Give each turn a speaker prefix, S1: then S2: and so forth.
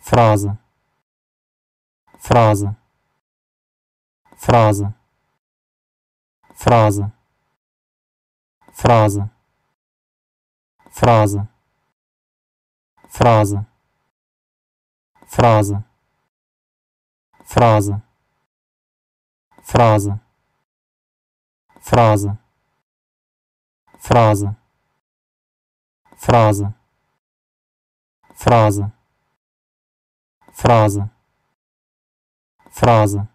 S1: Phrase, Phrase, Phrase, Phrase, Phrase, Phrase, Phrase, Phrase, Phrase, Phrase, Phrase, Phrase, Phrase, Phrase, Phrase, Phrase,